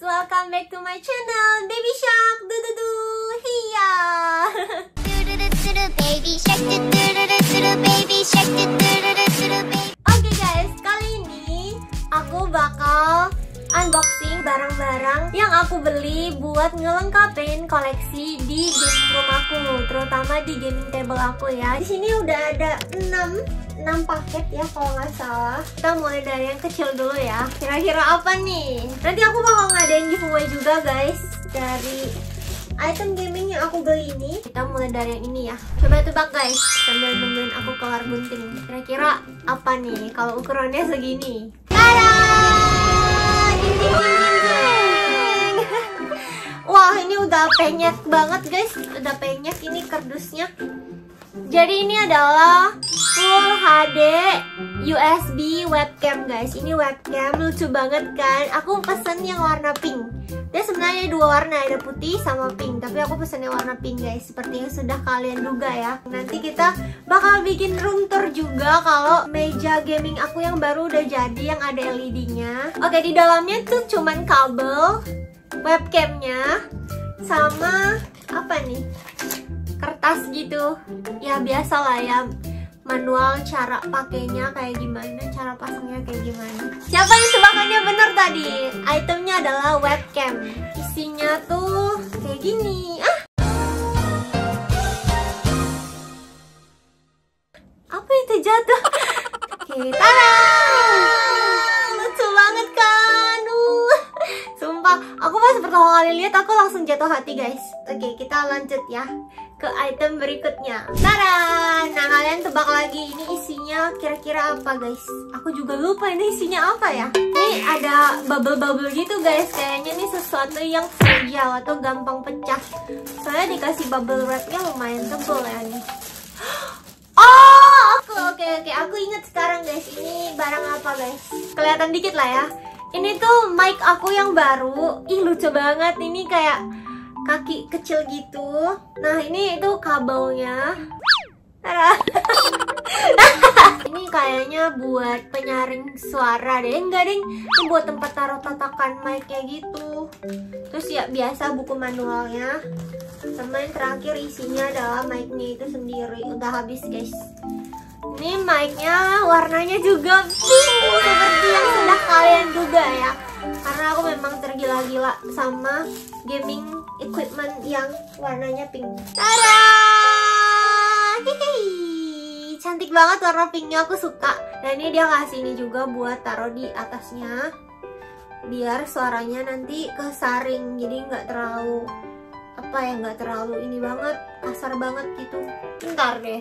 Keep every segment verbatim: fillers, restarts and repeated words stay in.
welcome back to my channel Baby Shark. Du du du, hiya. Oke guys, kali ini aku bakal unboxing barang-barang yang aku beli buat ngelengkapin koleksi di gaming room aku, terutama di gaming table aku ya. Di sini udah ada enam paket ya kalau nggak salah. Kita mulai dari yang kecil dulu ya. Kira-kira apa nih? Nanti aku bakal ngadain giveaway juga guys dari item gaming yang aku beli ini. Kita mulai dari yang ini ya. Coba tebak guys, sambil nungguin aku keluar gunting. Kira-kira apa nih kalau ukurannya segini? Tada! Ding, ding, ding, ding, ding. Wah, ini udah penyet banget guys. Udah penyet ini kardusnya. Jadi ini adalah full H D U S B webcam guys. Ini webcam lucu banget kan. Aku pesen yang warna pink. Dia sebenarnya dua warna, ada putih sama pink. Tapi aku pesen yang warna pink guys, seperti yang sudah kalian duga ya. Nanti kita bakal bikin room tour juga kalau meja gaming aku yang baru udah jadi, yang ada L E D-nya. Oke, di dalamnya tuh cuman kabel, webcamnya, sama apa nih? Kertas gitu. Ya biasa lah ya, manual cara pakainya kayak gimana, cara pasangnya kayak gimana. Siapa yang tebakannya bener tadi? Itemnya adalah webcam. Isinya tuh kayak gini. Ah, apa itu jatuh? Oke, tada! Lucu banget kan? Uh, sumpah, aku pas pertama kali lihat aku langsung jatuh hati guys. Oke, kita lanjut ya ke item berikutnya. Tada! Nah, kalian tebak lagi ini isinya kira-kira apa guys? Aku juga lupa ini isinya apa ya. Ini ada bubble-bubble gitu guys. Kayaknya ini sesuatu yang fragile atau gampang pecah. Soalnya dikasih bubble wrapnya lumayan tebal ya nih. Oh, oke oke oke. Aku inget sekarang guys. Ini barang apa guys? Kelihatan dikit lah ya. Ini tuh mic aku yang baru. Ih, lucu banget. Ini kayak kaki kecil gitu. Nah, ini itu kabelnya. Ini kayaknya buat penyaring suara deh. Enggak deh, ini buat tempat taruh tatakan mic-nya gitu. Terus ya biasa buku manualnya. Sama yang terakhir isinya adalah mic-nya itu sendiri. Udah habis guys. Ini mic-nya warnanya juga pink, seperti yang sudah kalian duga ya. Karena aku memang tergila-gila sama gaming equipment yang warnanya pink. Tada! Hihi. Cantik banget warna pinknya, aku suka. Dan ini dia kasih ini juga buat taruh di atasnya, biar suaranya nanti kesaring, jadi nggak terlalu apa ya, nggak terlalu ini banget, kasar banget gitu. Bentar deh.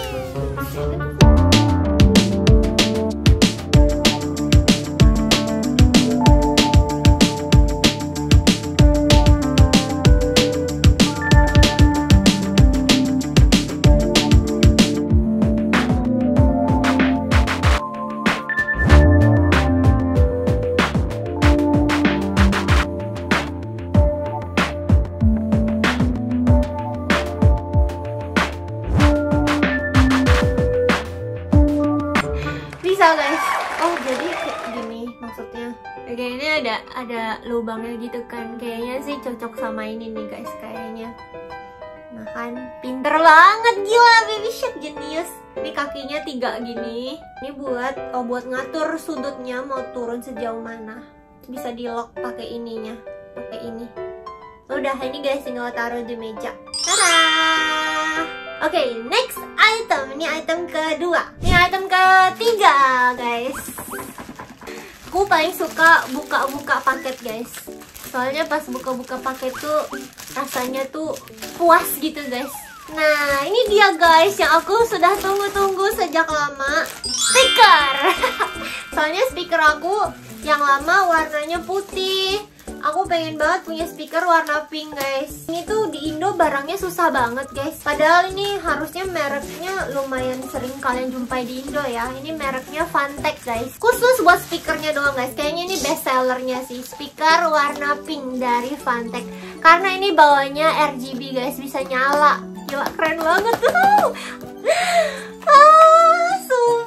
Guys, oh jadi kayak gini maksudnya. Oke, ini ada ada lubangnya gitu kan. Kayaknya sih cocok sama ini nih guys, kayaknya. Nah kan, pinter banget, gila, Baby Shark genius. Ini kakinya tiga gini. Ini buat oh buat ngatur sudutnya mau turun sejauh mana. Bisa di lock pakai ininya, pakai ini. Udah, ini guys tinggal taruh di meja. Tada! Oke, okay, next item. Ini item kedua. Ini item ketiga, guys. Aku paling suka buka-buka paket, guys. Soalnya pas buka-buka paket tuh rasanya tuh puas gitu, guys. Nah, ini dia guys yang aku sudah tunggu-tunggu sejak lama. Speaker. Soalnya speaker aku yang lama warnanya putih. Aku pengen banget punya speaker warna pink guys. Ini tuh di Indo barangnya susah banget guys. Padahal ini harusnya mereknya lumayan sering kalian jumpai di Indo ya. Ini mereknya Fantech guys. Khusus buat speakernya doang guys. Kayaknya ini best sellernya sih. Speaker warna pink dari Fantech. Karena ini bawahnya R G B guys, bisa nyala. Gila, keren banget tuh. Ah, sumpah aku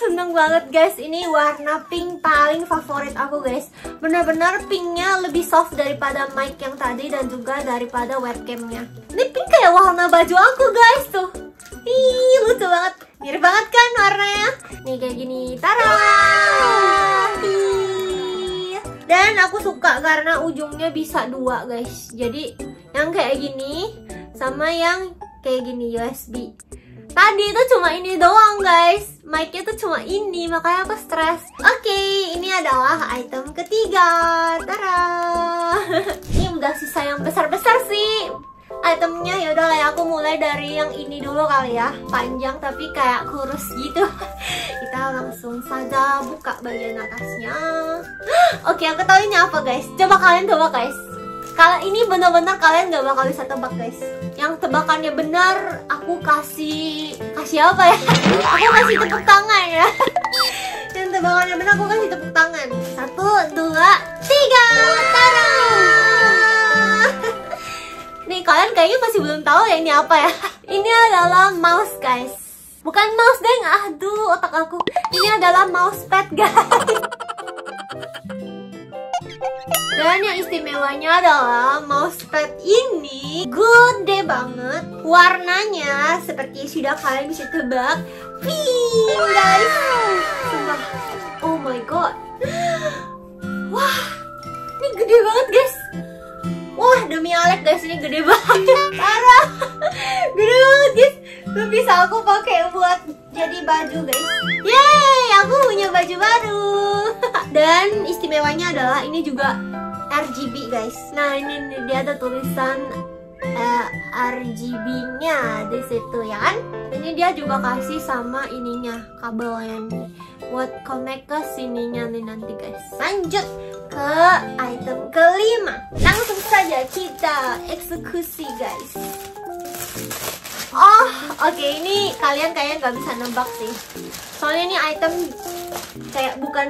seneng banget guys. Ini warna pink paling favorit aku guys. Bener-bener pinknya lebih soft daripada mic yang tadi dan juga daripada webcamnya. Ini pink kayak warna baju aku guys tuh. Ih, lucu banget. Mirip banget kan warnanya. Nih kayak gini. Tara. Dan aku suka karena ujungnya bisa dua guys. Jadi yang kayak gini sama yang kayak gini U S B. Tadi itu cuma ini doang guys, mic-nya tuh cuma ini, makanya aku stres. Oke, okay, ini adalah item ketiga. Tara. Ini udah sisa yang besar-besar sih itemnya. Ya udah lah ya, aku mulai dari yang ini dulu kali ya. Panjang tapi kayak kurus gitu. Kita langsung saja buka bagian atasnya. Oke, okay, aku tahu ini apa guys. Coba kalian coba guys. Kalau ini benar-benar kalian gak bakal bisa tebak guys. Yang tebakannya benar aku kasih kasih apa ya? Aku kasih tepuk tangan ya. Yang tebakannya benar aku kasih tepuk tangan. Satu, dua, tiga. Tara. Nih kalian kayaknya masih belum tahu ya ini apa ya? Ini adalah mouse guys. Bukan mouse deng, aduh otak aku. Ini adalah mousepad guys. Dan yang istimewanya adalah mousepad ini gede banget. Warnanya seperti sudah kalian bisa tebak, pink guys. Sumpah. Oh my god. Wah, ini gede banget guys. Wah, demi Alek guys, ini gede banget. Parah. Gede banget guys. Tuh bisa aku pakai buat jadi baju guys. Yeay, aku punya baju baru. Dan istimewanya adalah ini juga R G B guys. Nah ini, ini dia ada tulisan uh, R G B-nya di situ ya kan. Ini dia juga kasih sama ininya, kabelnya nih buat connect ke sininya nih nanti guys. Lanjut ke item kelima. Langsung saja kita eksekusi guys. Oh oke, okay. Ini kalian kayaknya nggak bisa nebak sih. Soalnya ini item kayak bukan.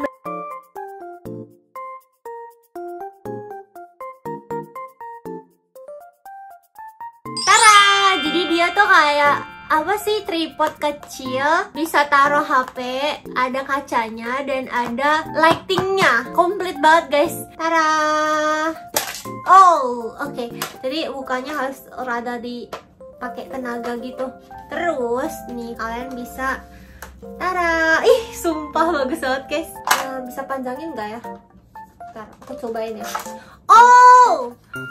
Jadi dia tuh kayak apa sih, tripod kecil, bisa taruh H P, ada kacanya dan ada lightingnya, komplit banget guys. Tara. Oh oke, okay. Jadi bukannya harus rada dipakai tenaga gitu. Terus nih kalian bisa, tara, ih sumpah bagus banget guys. Uh, bisa panjangin nggak ya? Ntar aku cobain ya. Oh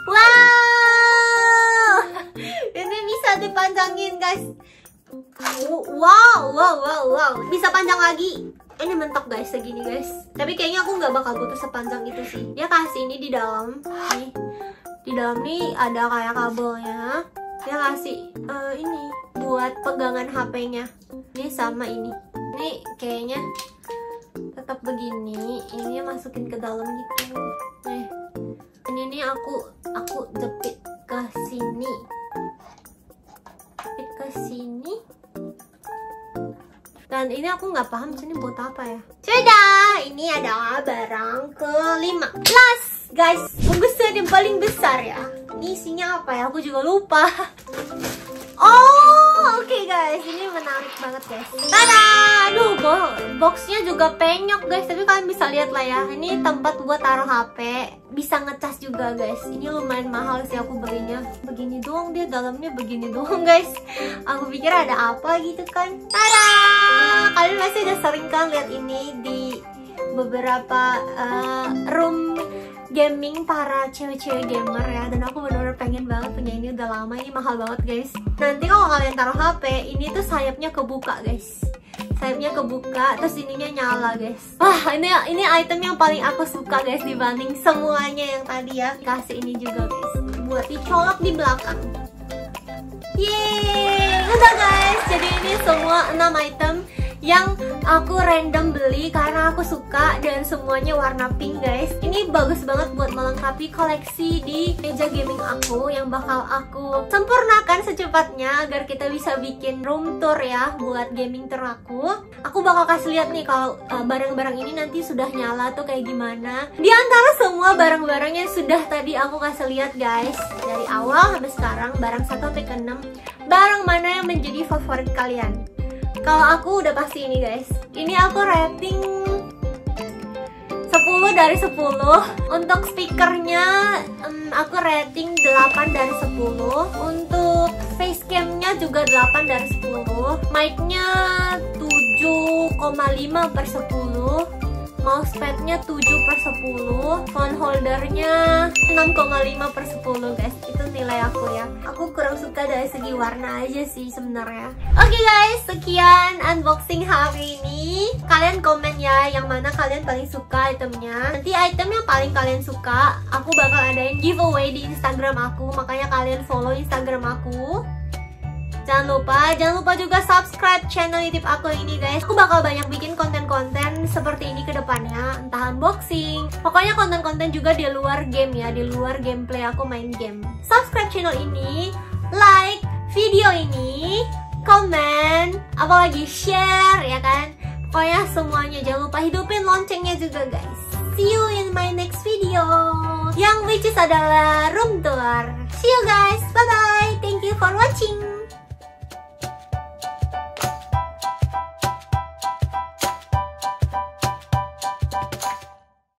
wow, ini bisa dipanjangin guys. Wow, wow, wow, wow. Bisa panjang lagi. Ini mentok guys, segini guys. Tapi kayaknya aku nggak bakal butuh sepanjang itu sih. Dia kasih ini di dalam. Nih, di dalam nih ada kayak kabelnya. Dia kasih uh, ini buat pegangan H P-nya. Ini sama ini. Ini kayaknya tetap begini. Ini masukin ke dalam gitu. Nih, ini nih aku aku jepit ke sini. Ke sini, dan ini aku nggak paham sini buat apa ya. Sudah, ini adalah barang kelima. Last guys, bungkusan yang paling besar ya. Ini isinya apa ya? Aku juga lupa. Oh oke okay guys, ini menarik banget guys. Tada, aduh boxnya juga penyok guys. Tapi kalian bisa lihat lah ya, ini tempat buat taruh H P, bisa ngecas juga guys. Ini lumayan mahal sih aku belinya. Begini doang dia, dalamnya begini doang guys. Aku pikir ada apa gitu kan. Tada, kalian pasti udah sering kan lihat ini di beberapa uh, room gaming para cewek-cewek gamer ya. Dan aku bener-bener pengen banget punya ini, udah lama. Ini mahal banget guys. Nanti kalau kalian taruh H P, ini tuh sayapnya kebuka guys. Sayapnya kebuka, terus ininya nyala guys. Wah, ini ini item yang paling aku suka guys dibanding semuanya yang tadi ya. Kasih ini juga guys, buat dicolok di belakang. Yeay, udah guys. Jadi ini semua enam item yang aku random beli karena aku suka dan semuanya warna pink guys. Ini bagus banget buat melengkapi koleksi di meja gaming aku yang bakal aku sempurnakan secepatnya agar kita bisa bikin room tour ya buat gaming tour aku. Aku bakal kasih lihat nih kalau barang-barang uh, ini nanti sudah nyala tuh kayak gimana. Di antara semua barang-barang yang sudah tadi aku kasih lihat guys, dari awal sampai sekarang barang satu sampai ke enam, barang mana yang menjadi favorit kalian? Kalau aku udah pasti ini guys. Ini aku rating sepuluh dari sepuluh. Untuk speakernya um, aku rating delapan dari sepuluh. Untuk facecamnya juga delapan dari sepuluh. Mic-nya tujuh koma lima per sepuluh. Mousepadnya tujuh per sepuluh. Phone holdernya enam koma lima per sepuluh guys. Itu nilai aku ya. Aku kurang suka dari segi warna aja sih sebenarnya. Oke okay guys, sekian unboxing hari ini. Kalian komen ya yang mana kalian paling suka itemnya. Nanti item yang paling kalian suka aku bakal adain giveaway di Instagram aku. Makanya kalian follow Instagram aku. Jangan lupa, jangan lupa juga subscribe channel YouTube aku ini guys. Aku bakal banyak bikin konten-konten seperti ini ke depannya, entah unboxing. Pokoknya konten-konten juga di luar game ya, di luar gameplay aku main game. Subscribe channel ini, like video ini, komen, apalagi share ya kan. Pokoknya semuanya jangan lupa hidupin loncengnya juga guys. See you in my next video, yang which is adalah room tour.